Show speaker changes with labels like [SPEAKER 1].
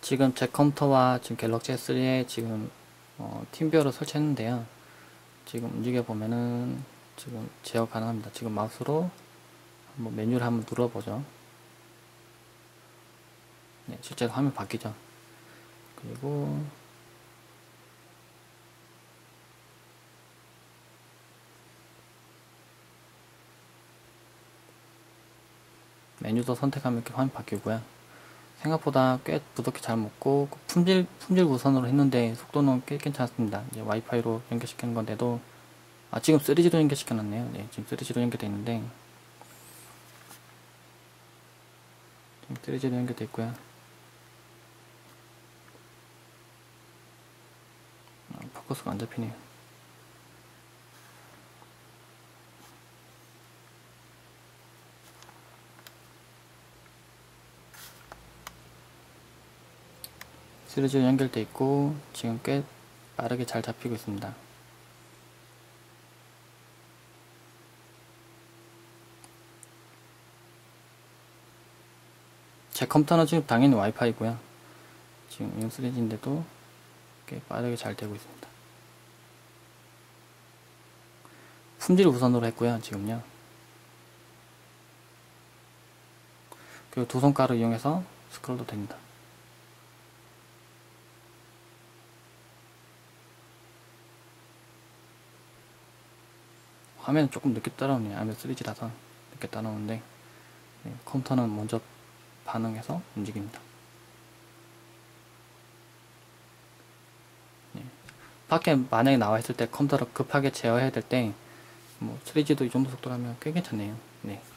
[SPEAKER 1] 지금 제 컴퓨터와 지금 갤럭시 S3에 지금 팀뷰어를 설치했는데요. 지금 움직여 보면은 지금 제어 가능합니다. 지금 마우스로 한번 메뉴를 한번 눌러보죠. 네, 실제로 화면 바뀌죠. 그리고 메뉴도 선택하면 이렇게 화면 바뀌고요. 생각보다 꽤 부드럽게 잘 먹고 품질 우선으로 했는데 속도는 꽤 괜찮습니다. 이제 와이파이로 연결시키는 건데도 지금 3G로 연결시켜놨네요. 네, 지금 3G로 연결되어 있는데 지금 3G로 연결되어 있고요. 포커스가 안 잡히네요. 시리즈로 연결되어 있고 지금 꽤 빠르게 잘 잡히고 있습니다. 제 컴퓨터는 지금 당연히 와이파이고요. 지금 이건 3G인데도 꽤 빠르게 잘 되고 있습니다. 품질 우선으로 했고요. 지금요. 그리고 두 손가락을 이용해서 스크롤도 됩니다. 화면은 조금 늦게 따라오네요. 아무래도 3G라서 늦게 따라오는데 네, 컴퓨터는 먼저 반응해서 움직입니다. 네. 밖에 만약에 나와 있을 때 컴퓨터를 급하게 제어해야 될 때 3G도 이 정도 속도라면 꽤 괜찮네요. 네.